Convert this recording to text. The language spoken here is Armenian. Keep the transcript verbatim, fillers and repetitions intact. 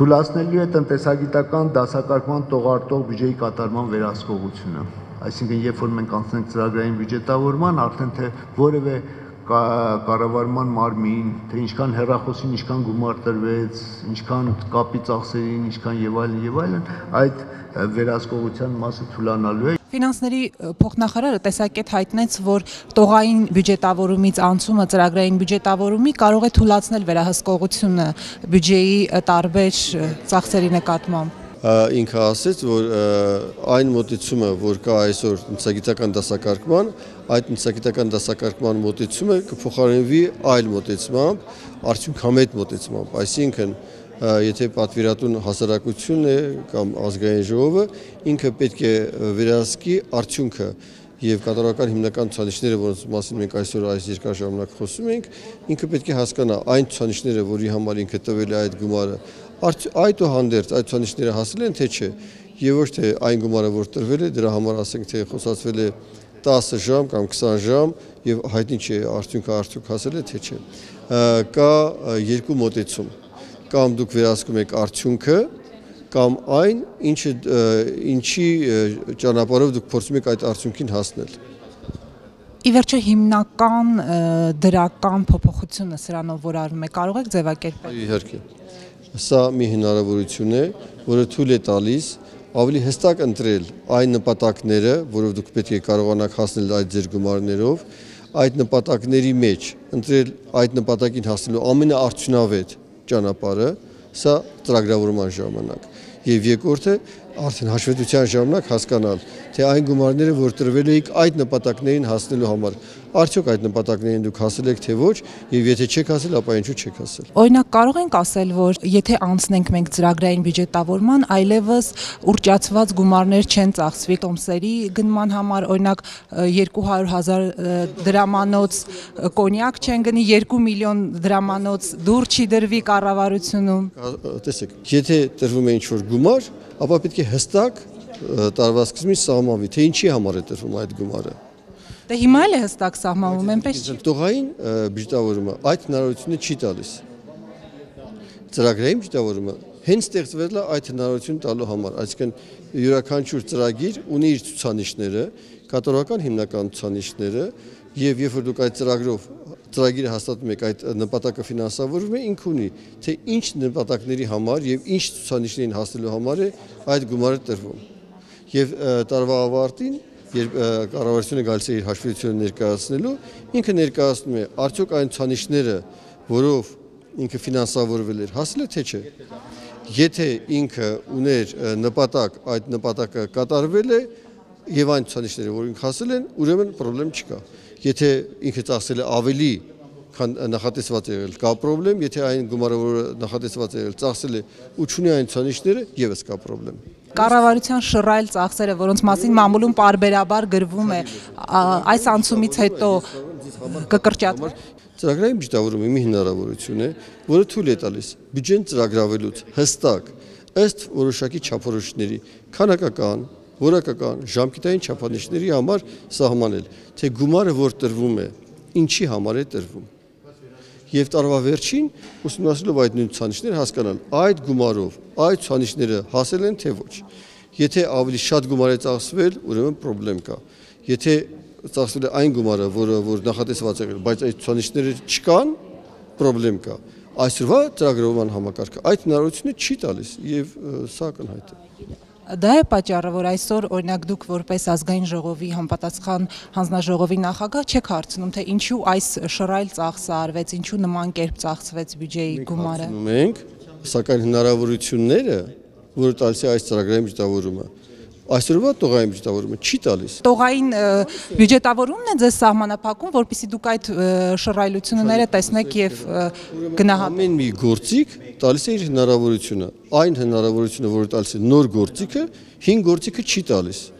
թույլատնելու է տնտեսագիտական դասակարգման տողարտող բյուջեի կատարման վերահսկողությունը։ Այսինքն, երբ որ մենք անցնենք ծրագրային բյուջետավորման, արդեն թե որևէ կառավարման մարմին, թե ինչքան հեռախոսին, ինչքան գումար տրվեց, ինչքան կապի ծախսերին, ինչքան եւ այլն եւ այլն, այդ վերահսկողության մասը թույլանալու է։ Ֆինանսների փոխնախարարը տեսակետ հայտնեց, որ տողային բյուջետավորումից անցումը ծրագրային բյուջետավորումի կարող է թույլատնել վերահսկողությունը բյուջեի տարբեր ծախսերի նկատմամբ։ Ինքը ասեց, որ այն մոտեցումը, որ կա այսօր տնտեսագիտական դասակարգման, այդ տնտեսագիտական դասակարգման մոտեցումը կփոխարինվի այլ մոտեցմամբ, արդյունքամետ մոտեցմամբ, այսինքն եթե պատվիրատուն հասարակությունն է կամ ազգային ժողովը, ինքը պետք է վերահսկի արդյունքը եւ կատարողական հիմնական ցուցանիշները, որոնց մասին մենք այսօր այս երկար ժամանակ խոսում ենք, ինքը պետք է հասկանա այն ցուցանիշները, որի համար ինքը տվել է այդ գումարը, այդուհանդերձ այդ ցուցանիշները հասել են թե չէ, եւ ոչ թե այն գումարը, որ տրվել է, դրա համար ասենք թե խոսացվել է տասը ժամ կամ քսան ժամ եւ հայտնի չէ արդյունքը արդյոք հասել է թե չէ։ Կա երկու մոտեցում, կամ դուք վերահսկում եք արդյունքը, կամ այն, ինչը ինչի ճանապարհով դուք փորձում եք այդ արդյունքին հասնել։ Ի վերջո հիմնական դրական փոփոխությունը սրանով որ արվում է, կարող եք ձևակերպել։ Իհարկե։ Սա մի հնարավորություն է, որը թույլ է տալիս ավելի հստակ ընտրել այն նպատակները, որով դուք պետք է կարողանաք հասնել այդ ձեր գումարներով, այդ նպատակների մեջ ընտրել այդ նպատակին հասնելու ամենաարդյունավետ ճանապարհը, սա ծրագրավորման ժամանակ։ Եվ երկրորդը արդեն հաշվետվության ժամանակ հասկանալ, թե այն գումարները, որ տրվել էիք այդ նպատակներին հասնելու համար, արդյոք այդ նպատակներին դուք հասել եք թե ոչ, եւ եթե չեք հասել, ապա ինչու չեք հասել։ Օրինակ կարող ենք ասել, որ եթե անցնենք մենք ծրագրային բյուջետավորման, այլևս ուռճացված գումարներ չեն ծախսվի տոմսերի գնման համար, օրինակ երկու հարյուր հազար դրամանոց կոնյակ չեն գնի, երկու միլիոն դրամանոց դուր չի դրվի կառավարությունում։ Տեսեք, եթե տրվում է ինչ-որ գումար, ապա պետք է հստակ տարվա սկզբից սահմանվի, թե ինչի համար է տրվում այդ գումարը։ Դե հիմա էլ է հստակ սահմանվում, այնպես չի։ Տողային բյուջետավորումը այդ հնարավորությունը չի տալիս։ Ծրագրային բյուջետավորումը հենց ստեղծվել է այդ հնարավորությունը տալու համար, այսինքն յուրաքանչյուր ծրագիր ունի իր ցուցանիշները, կատարողական հիմնական ցուցանիշները, եւ երբ որ դուք այդ ծրագրով ծրագիրը հաստատում եք, այդ նպատակը ֆինանսավորվում է, ինքը ունի, թե ինչ նպատակների համար եւ ինչ ցուցանիշներին հասնելու համար է այդ գումարը տրվում։ Եվ տարվա ավարտին, երբ կառավարությունը գալիս է իր հաշվետվությունը ներկայացնելու, ինքը ներկայացնում է արդյոք այն ցուցանիշները, որով ինքը ֆինանսավորվել էր, հասել է թե չէ։ Եթե ինքը ուներ նպատակ, այդ նպատակը կատարվել է եւ այն ցուցանիշները, որ ինքը հասել են, ուրեմն խնդրեմ չկա։ Եթե ինքը ծախսել է ավելի, քան նախատեսված է եղել, կա խնդրեմ, եթե այն գումարը, որը նախատեսված է եղել, ծախսել է ու չունի այն ցուցանիշները, եւս կա խնդրեմ։ Կառավարության շռայլ ծախսերը, որոնց մասին մամուլում պարբերաբար գրվում է, այս անցումից հետո կկրճատվի։ Ծրագրային բյուջետավորումը մի հնարավորություն է, որը թույլ է տալիս բյուջեն ծրագրավելուց հստակ ըստ որոշակի չափորոշիչների, քանակական, որակական, ժամկետային չափանիշների համար սահմանել, թե գումարը, որ տրվում է, ինչի համար է տրվում։ Եվ տարվա վերջին ուսումնասիրելով այդ նույն ցուցանիշները հասկանալ այդ գումարով այդ ցուցանիշները հասել են թե ոչ։ Եթե ավելի շատ գումար է ծախսվել, ուրեմն խնդրեմ կա։ Եթե ծախսվել է այն գումարը, որը որ նախատեսված է եղել, բայց այդ ցուցանիշները չկան, խնդրեմ կա։ Այսօրվա ծրագրավորման համակարգը այդ հնարավորությունը չի տալիս եւ սա ակնհայտ է։ Դա է պատճառը, որ այսօր օրինակ դուք որպես ազգային ժողովի համապատասխան հանձնաժողովի նախագահ չեք հարցնում, թե ինչու այս շռայլ ծախսը արվեց, ինչու նման կերպ ծախսվեց բյուջեի գումարը։ Մենք, սակայն հնարավորությունները, որը տալիս է այս ծրագրային բյուջետավորումը, այսօրվա տողային բյուջետավորումը չի տալիս։ Տողային բյուջետավորումն է ձեզ սահմանափակում, որպեսզի դուք այդ շռայլությունները տեսնեք եւ գնահատեք։ Ամեն մի գործիք տալիս է իր հնարավորությունը։ Այն հնարավորությունը, որը տալիս է նոր գործիքը, հին գործիքը չի տալիս։